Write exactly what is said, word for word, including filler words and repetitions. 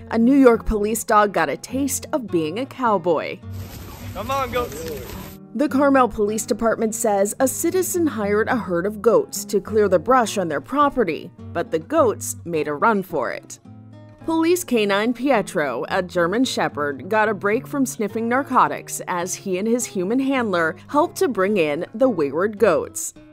a New York police dog got a taste of being a cowboy. Come on, goats. The Carmel Police Department says a citizen hired a herd of goats to clear the brush on their property, but the goats made a run for it. Police canine Pietro, a German Shepherd, got a break from sniffing narcotics as he and his human handler helped to bring in the wayward goats.